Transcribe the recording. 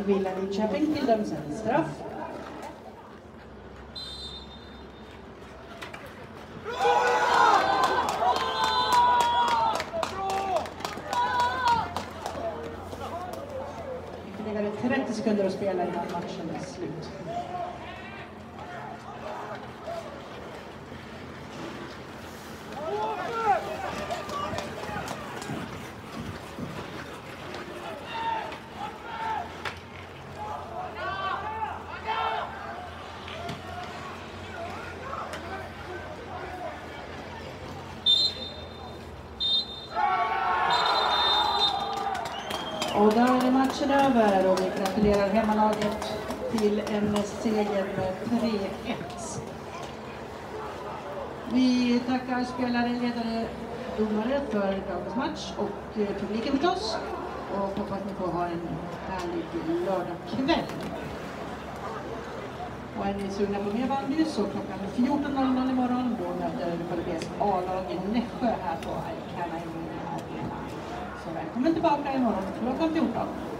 Villa Lidköping tilldöms en straff. Ytterligare 30 sekunder att spela innan matchen är slut. Och då är matchen över och vi gratulerar hemmalaget till en seger med 3-1. Vi tackar spelare, ledare, domare för dagens match och publiken förstås. Och hoppas ni får ha en härlig lördagkväll. Och är ni sugna på mer bandy så klockan 14.00 imorgon då möter KDBs A-lag i Nässjö här på Arena. Så välkommen tillbaka imorgon klockan 14.